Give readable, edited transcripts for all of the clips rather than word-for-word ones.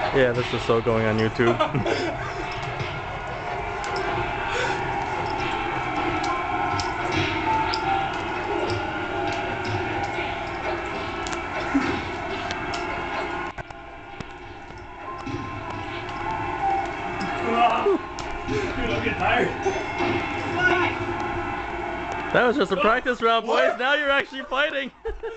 Yeah, this is so going on YouTube. Dude, I'm getting tired. That was just a practice round, boys. Now you're actually fighting.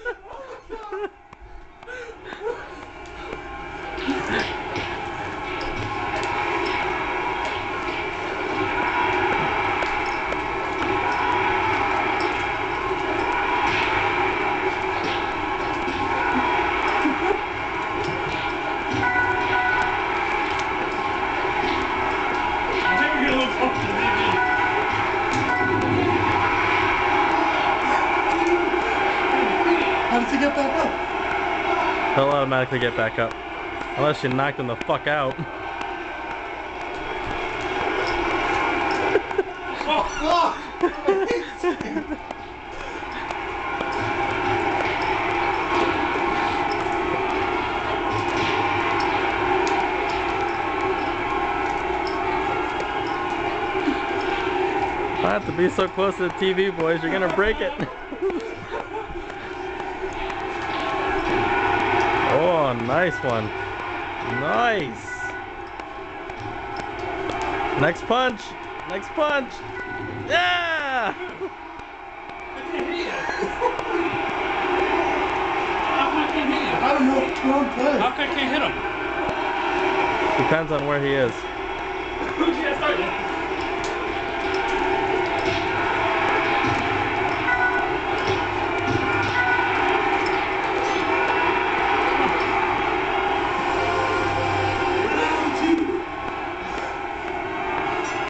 How does he get back up? He'll automatically get back up. Unless you knocked him the fuck out. I have to be so close to the TV, boys. You're gonna break it. Oh, nice one. Nice. Next punch. Next punch. Yeah! I can't hit you. How come I can't hit you? I don't know what's wrong play. How come I can't hit him? Depends on where he is. Who's gonna start?